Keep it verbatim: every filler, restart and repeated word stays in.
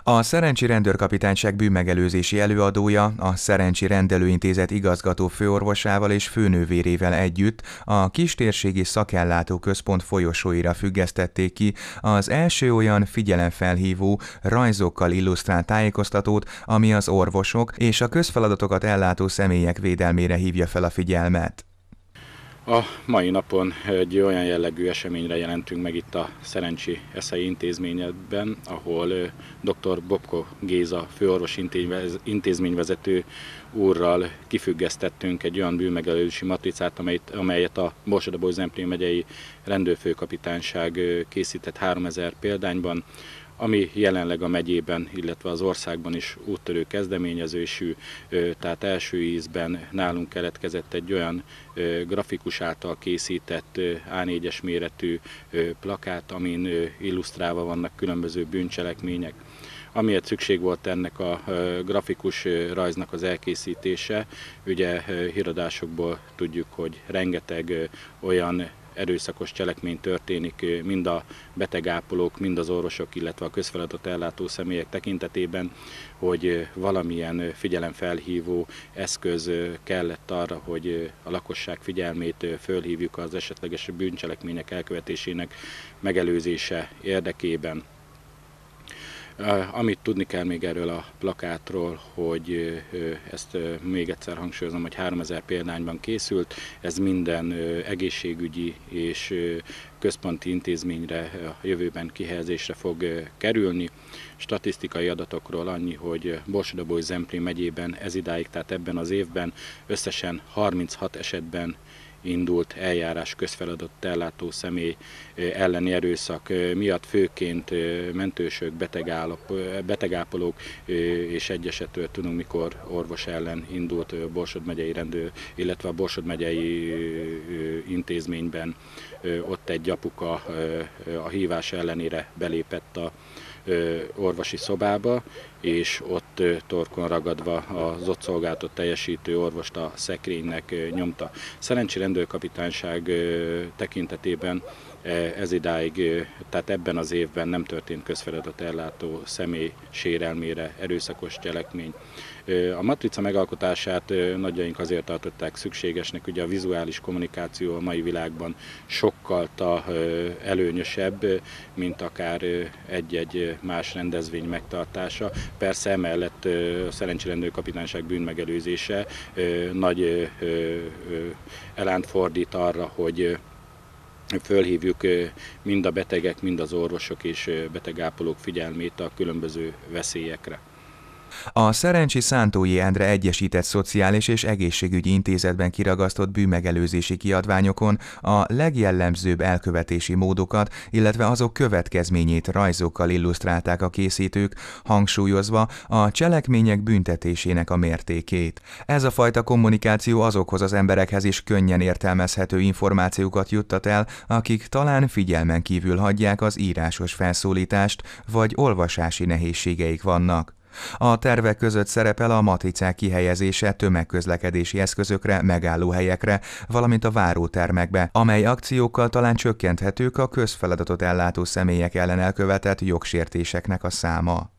A Szerencsi Rendőrkapitányság bűnmegelőzési előadója a Szerencsi Rendelőintézet igazgató főorvosával és főnővérével együtt a Kistérségi Szakellátó Központ folyosóira függesztették ki az első olyan figyelemfelhívó, rajzokkal illusztrált tájékoztatót, ami az orvosok és a közfeladatokat ellátó személyek védelmére hívja fel a figyelmet. A mai napon egy olyan jellegű eseményre jelentünk meg itt a Szerencsi Eszei Intézményben, ahol dr. Bobko Géza főorvos intézményvezető úrral kifüggesztettünk egy olyan bűnmegelőzési matricát, amelyet, amelyet a Borsod-Abaúj-Zemplén megyei rendőrfőkapitányság készített háromezer példányban, ami jelenleg a megyében, illetve az országban is úttörő kezdeményezésű, tehát első ízben nálunk keletkezett egy olyan grafikus által készített á négyes méretű plakát, amin illusztrálva vannak különböző bűncselekmények. Amiért szükség volt ennek a grafikus rajznak az elkészítése, ugye híradásokból tudjuk, hogy rengeteg olyan erőszakos cselekmény történik mind a betegápolók, mind az orvosok, illetve a közfeladat ellátó személyek tekintetében, hogy valamilyen figyelemfelhívó eszköz kellett arra, hogy a lakosság figyelmét fölhívjuk az esetleges bűncselekmények elkövetésének megelőzése érdekében. Amit tudni kell még erről a plakátról, hogy ezt még egyszer hangsúlyozom, hogy háromezer példányban készült, ez minden egészségügyi és központi intézményre a jövőben kihelyezésre fog kerülni. Statisztikai adatokról annyi, hogy Borsod-Abaúj-Zemplén megyében ez idáig, tehát ebben az évben összesen harminchat esetben indult eljárás közfeladatot ellátó személy elleni erőszak miatt, főként mentősök, betegápolók és egy esetről tudunk, mikor orvos ellen indult Borsod megyei rendőr, illetve a Borsod megyei intézményben. Ott egy apuka a hívás ellenére belépett a orvosi szobába, és ott torkon ragadva az ott szolgálatot teljesítő orvost a szekrénynek nyomta. Szerencsi Rendőrkapitányság tekintetében ez idáig, tehát ebben az évben nem történt közfeladat ellátó személy sérelmére erőszakos cselekmény. A matrica megalkotását nagyjaink azért tartották szükségesnek, ugye a vizuális kommunikáció a mai világban sokkal előnyösebb, mint akár egy-egy más rendezvény megtartása. Persze emellett a Szerencsi Rendőrkapitányság bűnmegelőzése nagy elánt fordít arra, hogy fölhívjuk mind a betegek, mind az orvosok és betegápolók figyelmét a különböző veszélyekre. A Szerencsi Szántói Endre Egyesített Szociális és Egészségügyi Intézetben kiragasztott bűnmegelőzési kiadványokon a legjellemzőbb elkövetési módokat, illetve azok következményét rajzokkal illusztrálták a készítők, hangsúlyozva a cselekmények büntetésének a mértékét. Ez a fajta kommunikáció azokhoz az emberekhez is könnyen értelmezhető információkat juttat el, akik talán figyelmen kívül hagyják az írásos felszólítást, vagy olvasási nehézségeik vannak. A tervek között szerepel a matricák kihelyezése tömegközlekedési eszközökre, megállóhelyekre, valamint a várótermekbe, amely akciókkal talán csökkenthetők a közfeladatot ellátó személyek ellen elkövetett jogsértéseknek a száma.